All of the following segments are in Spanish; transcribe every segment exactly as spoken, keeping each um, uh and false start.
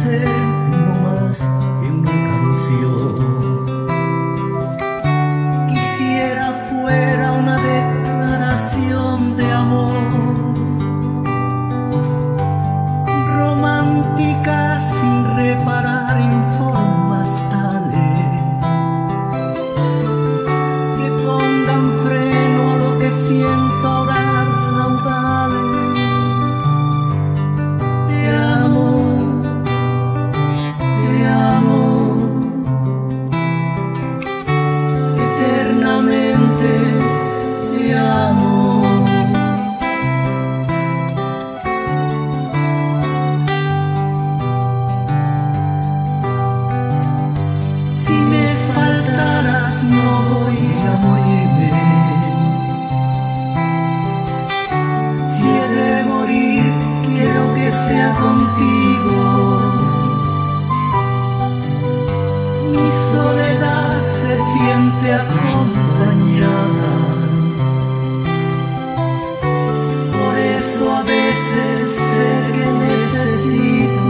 ser no más que una canción. Quisiera fuera una declaración de amor, romántica sin reparar en formas tales que pongan freno a lo que siento orar raudales. Te amo, te amo, eternamente te amo. Si me faltaras no voy a morirme. Si he de morir quiero que sea contigo. Mi soledad se siente acompañada. Por eso a veces sé que necesito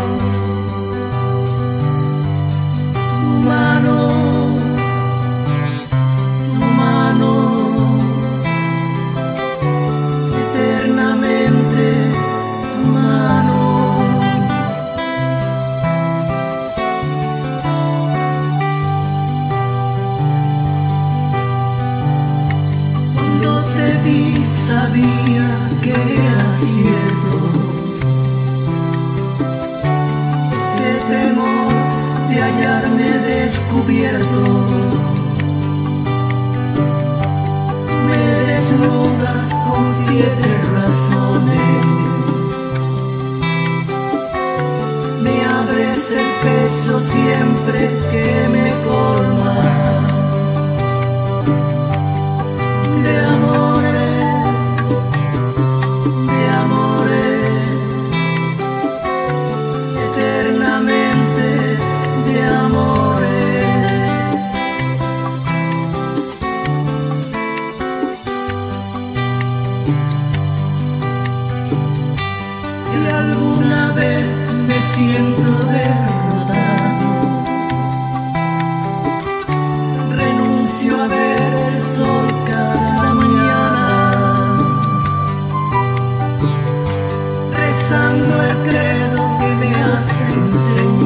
tu mano, tu mano, eternamente tu mano. Cuando te vi sabía que era cierto este temor de hallarme descubierto. Me desnudas con siete razones, me abres el pecho siempre que me colmas de amores, de amores, eternamente de amores. Si alguna vez me siento derrotado, renuncio a ver el sol cada mañana, rezando el credo que me has enseñado.